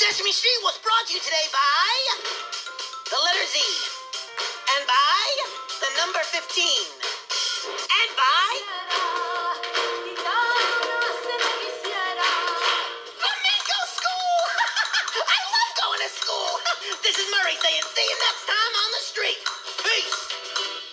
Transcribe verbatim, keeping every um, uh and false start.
Sesame Street was brought to you today by the letter Z, and by the number fifteen, and by Flamenco School! I love going to school! This is Murray saying see you next time on the